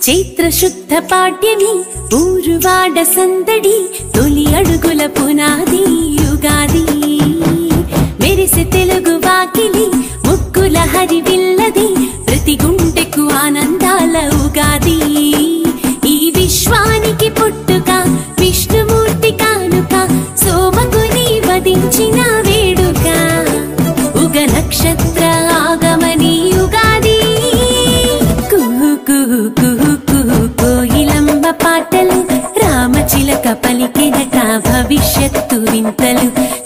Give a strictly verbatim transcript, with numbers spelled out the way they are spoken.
చైత్ర శుద్ధ పాడ్యమి ఊరువాడ సందడి తొలి అడుగుల పునాది యుగాది మెరిసె తెలుగు వాకిలి ముక్కుల హరివిల్లది ప్రతి గుండెకు ఆనందాల ఉగాది ఈ విశ్వానికి పుట్టుక విష్ణుమూర్తి కానుక సోమకుని వధించిన వేడుక ఉగ నక్షత్ర ఆగమని యుగాది కుహు కుహు కుహు కుహు కోయిలంబ పాటలు రామచిలక పలికెనక భవిష్యత్తు వింతలు